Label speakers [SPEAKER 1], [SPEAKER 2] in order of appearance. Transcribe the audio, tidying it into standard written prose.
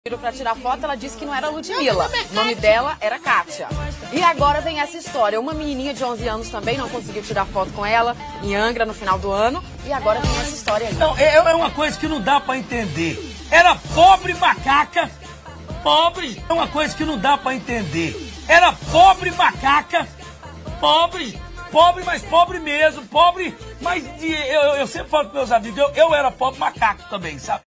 [SPEAKER 1] Pra tirar foto, ela disse que não era Ludmilla. O nome dela era Kátia. E agora tem essa história. Uma menininha de 11 anos também não conseguiu tirar foto com ela em Angra no final do ano. E agora tem essa história aí.
[SPEAKER 2] Não, é uma coisa que não dá pra entender. Era pobre macaca, pobre. É uma coisa que não dá pra entender. Era pobre macaca, pobre, mas pobre mesmo, pobre. Mas eu sempre falo pros meus amigos, eu era pobre macaco também, sabe?